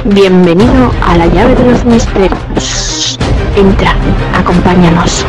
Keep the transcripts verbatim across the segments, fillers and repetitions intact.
Bienvenido a la llave de los misterios. Entra, acompáñanos.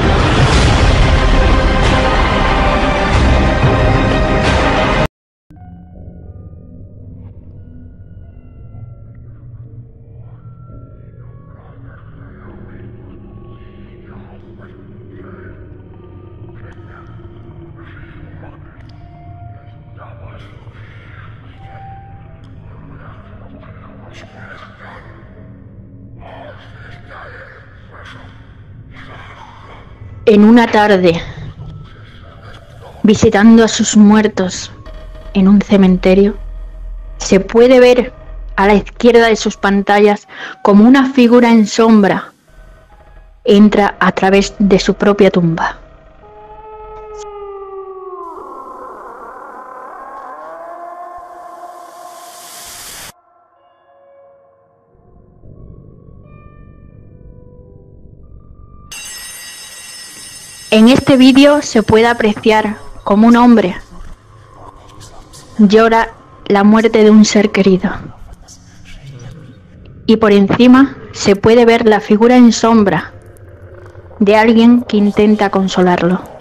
En una tarde, visitando a sus muertos en un cementerio, se puede ver a la izquierda de sus pantallas como una figura en sombra entra a través de su propia tumba. En este vídeo se puede apreciar como un hombre llora la muerte de un ser querido. Y por encima se puede ver la figura en sombra de alguien que intenta consolarlo.